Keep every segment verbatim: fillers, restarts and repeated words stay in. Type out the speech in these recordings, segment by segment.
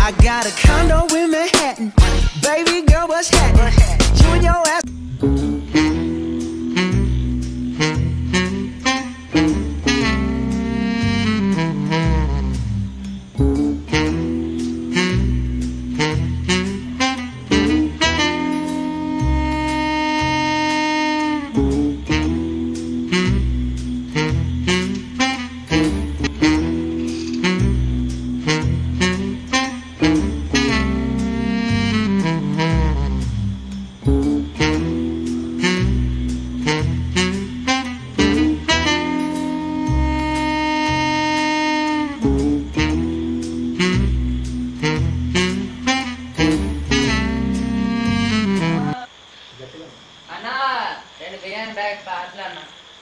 I got a condo in Manhattan. Baby girl, what's happening? You and your ass. అన్నా రెండు biryani bag parcel అన్నా.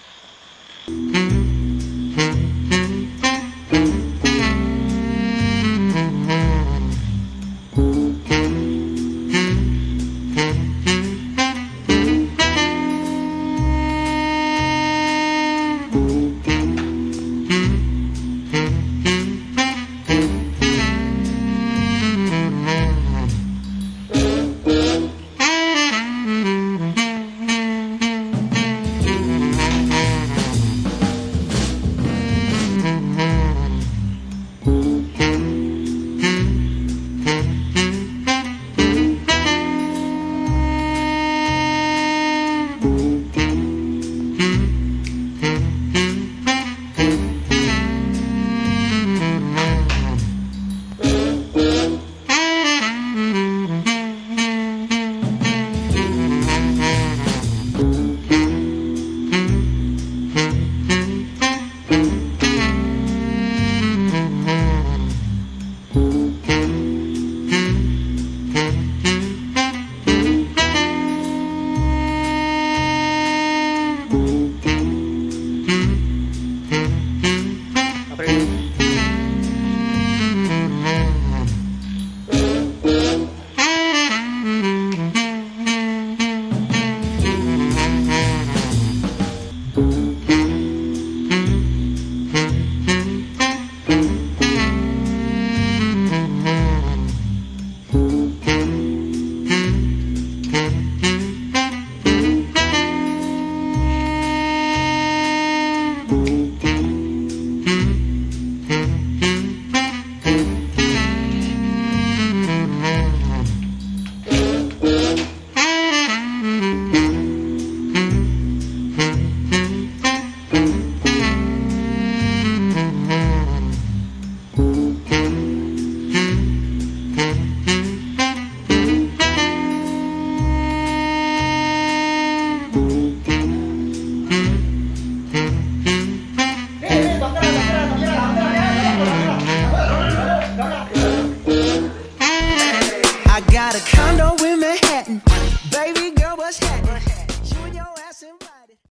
I got a condo in Manhattan. Baby girl, what's happening? You and your ass in